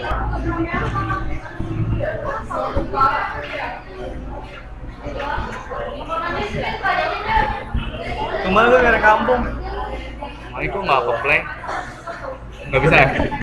Kemana lu dari kampung? Nah, itu nggak ke play, nggak bisa ya.